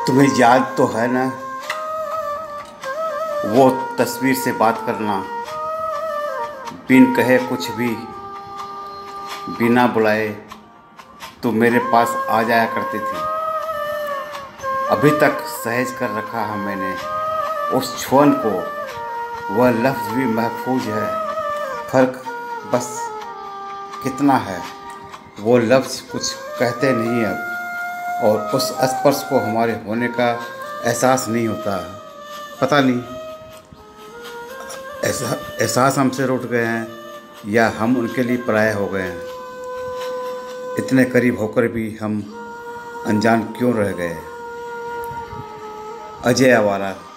तुम्हें याद तो है ना, वो तस्वीर से बात करना, बिन कहे कुछ भी, बिना बुलाए तो मेरे पास आ जाया करती थी। अभी तक सहेज कर रखा है मैंने उस छुअन को, वह लफ्ज़ भी महफूज है। फ़र्क बस कितना है, वो लफ्ज़ कुछ कहते नहीं अब, और उस स्पर्श को हमारे होने का एहसास नहीं होता है। पता नहीं ऐसा एहसास हमसे रूठ गए हैं या हम उनके लिए पराये हो गए हैं। इतने करीब होकर भी हम अनजान क्यों रह गए। अजय आवारा।